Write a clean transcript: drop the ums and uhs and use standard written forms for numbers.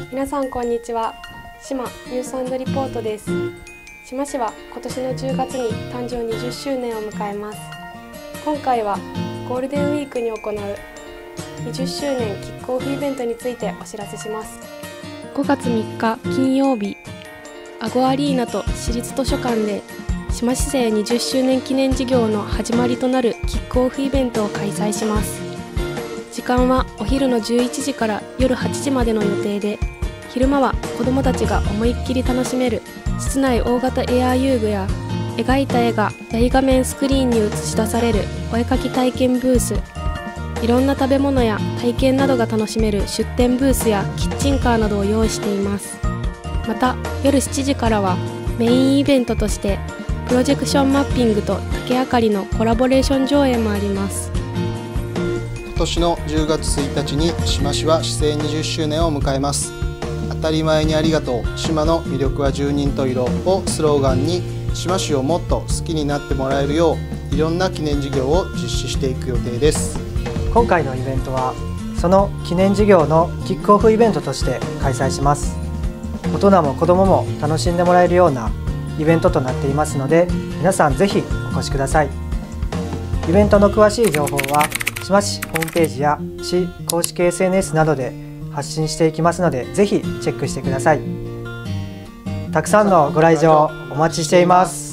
皆さんこんにちは。島ニュース&リポートです。島市は今年の10月に誕生20周年を迎えます。今回はゴールデンウィークに行う20周年キックオフイベントについてお知らせします。5月3日金曜日、アゴアリーナと市立図書館で島市政20周年記念事業の始まりとなるキックオフイベントを開催します。時間はお昼の11時から夜8時までの予定で、昼間は子どもたちが思いっきり楽しめる室内大型エア遊具や描いた絵が大画面スクリーンに映し出されるお絵かき体験ブース、いろんな食べ物や体験などが楽しめる出店ブースやキッチンカーなどを用意しています。また夜7時からはメインイベントとしてプロジェクションマッピングと竹あかりのコラボレーション上映もあります。 今年の10月1日に島市は市政20周年を迎えます。当たり前にありがとう、島の魅力は十人十色をスローガンに、島市をもっと好きになってもらえるよういろんな記念事業を実施していく予定です。 今回のイベントはその記念事業のキックオフイベントとして開催します。大人も子どもも楽しんでもらえるようなイベントとなっていますので、皆さんぜひお越しください。イベントの詳しい情報は島市ホームページや市公式 SNS などで発信していきますので、ぜひチェックしてください。たくさんのご来場お待ちしています。